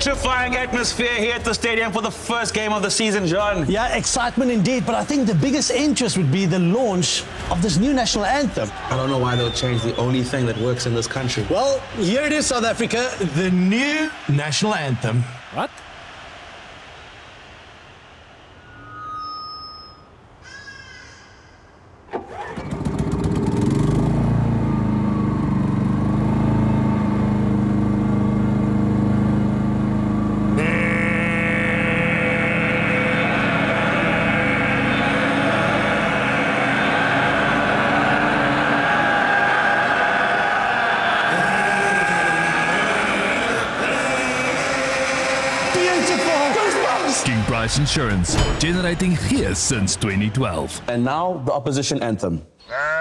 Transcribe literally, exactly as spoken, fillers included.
electrifying atmosphere here at the stadium for the first game of the season, John. Yeah, excitement indeed, but I think the biggest interest would be the launch of this new national anthem. I don't know why they'll change the only thing that works in this country. Well, here it is, South Africa, the new national anthem. What? King Price Insurance, generating gear since twenty twelve. And now the opposition anthem.